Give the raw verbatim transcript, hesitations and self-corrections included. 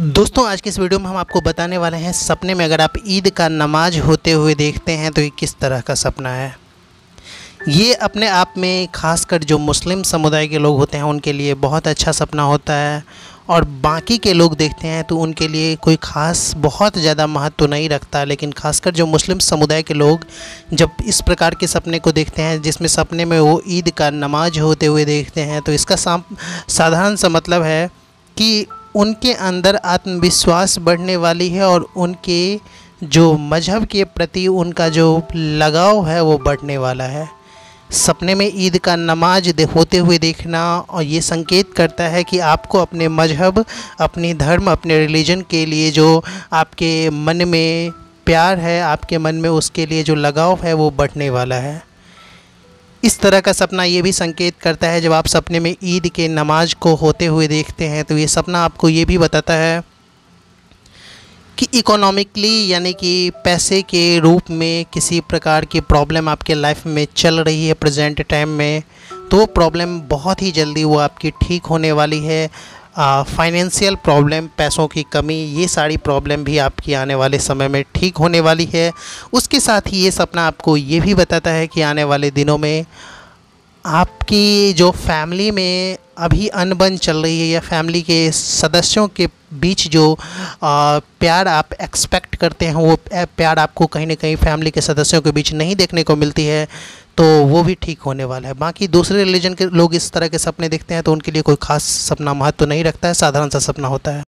दोस्तों आज की इस वीडियो में हम आपको बताने वाले हैं सपने में अगर आप ईद का नमाज होते हुए देखते हैं तो ये किस तरह का सपना है। ये अपने आप में खासकर जो मुस्लिम समुदाय के लोग होते हैं उनके लिए बहुत अच्छा सपना होता है और बाकी के लोग देखते हैं तो उनके लिए कोई ख़ास बहुत ज़्यादा महत्व तो नहीं रखता। लेकिन खासकर जो मुस्लिम समुदाय के लोग जब इस प्रकार के सपने को देखते हैं जिसमें सपने में वो ईद का नमाज होते हुए देखते हैं तो इसका साधारण सा मतलब है कि उनके अंदर आत्मविश्वास बढ़ने वाली है और उनके जो मज़हब के प्रति उनका जो लगाव है वो बढ़ने वाला है। सपने में ईद का नमाज होते हुए देखना और ये संकेत करता है कि आपको अपने मज़हब, अपनी धर्म, अपने रिलीजन के लिए जो आपके मन में प्यार है, आपके मन में उसके लिए जो लगाव है वो बढ़ने वाला है। इस तरह का सपना ये भी संकेत करता है जब आप सपने में ईद के नमाज को होते हुए देखते हैं तो ये सपना आपको ये भी बताता है कि इकोनॉमिकली यानी कि पैसे के रूप में किसी प्रकार की प्रॉब्लम आपके लाइफ में चल रही है प्रेजेंट टाइम में, तो वो प्रॉब्लम बहुत ही जल्दी वो आपकी ठीक होने वाली है। फाइनेंशियल प्रॉब्लम, पैसों की कमी, ये सारी प्रॉब्लम भी आपकी आने वाले समय में ठीक होने वाली है। उसके साथ ही ये सपना आपको ये भी बताता है कि आने वाले दिनों में आपकी जो फैमिली में अभी अनबन चल रही है या फैमिली के सदस्यों के बीच जो आ, प्यार आप एक्सपेक्ट करते हैं वो प्यार आपको कहीं ना कहीं फैमिली के सदस्यों के बीच नहीं देखने को मिलती है, तो वो भी ठीक होने वाला है। बाकी दूसरे रिलीजन के लोग इस तरह के सपने देखते हैं तो उनके लिए कोई ख़ास सपना महत्व तो नहीं रखता है, साधारण सा सपना होता है।